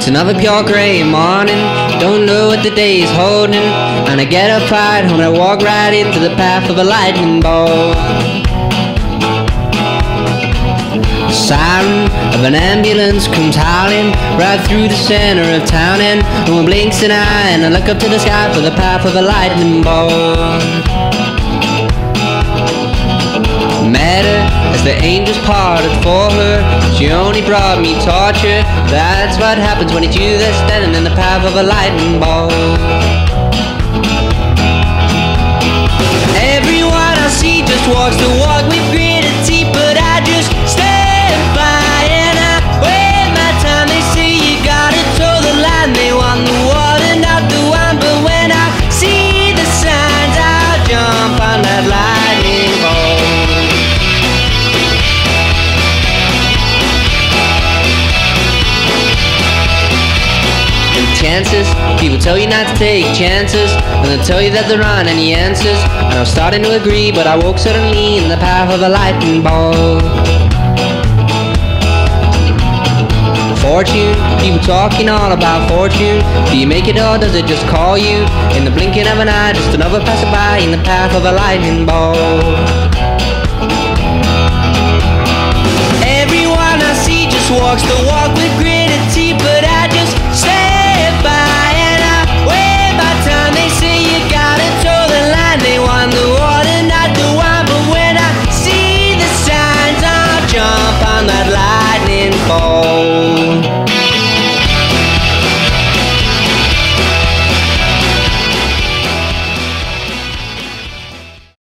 another pure grey morning, don't know what the day is holding, and I get up right home and I walk right into the path of a lightning bolt. The siren of an ambulance comes howling right through the center of town, and no one blinks an eye, and I look up to the sky for the path of a lightning bolt. Met her as the angels parted for her, she only brought me torture. That's what happens when it's you that's standing in the path of a lightning bolt. Everyone I see just walks the walk with gritted teeth, but I just stand by and I wait my time. They say you gotta toe the line, they want the water not the wine, but when I see the signs I'll jump on that lightning bolt. Chances, people tell you not to take chances, and they'll tell you that there aren't any answers, and I'm starting to agree, but I woke suddenly in the path of a lightning bolt. Fortune, people talking all about fortune. Do you make it or does it just call you? In the blinking of an eye, just another passerby in the path of a lightning bolt. Everyone I see just walks the walk with grit.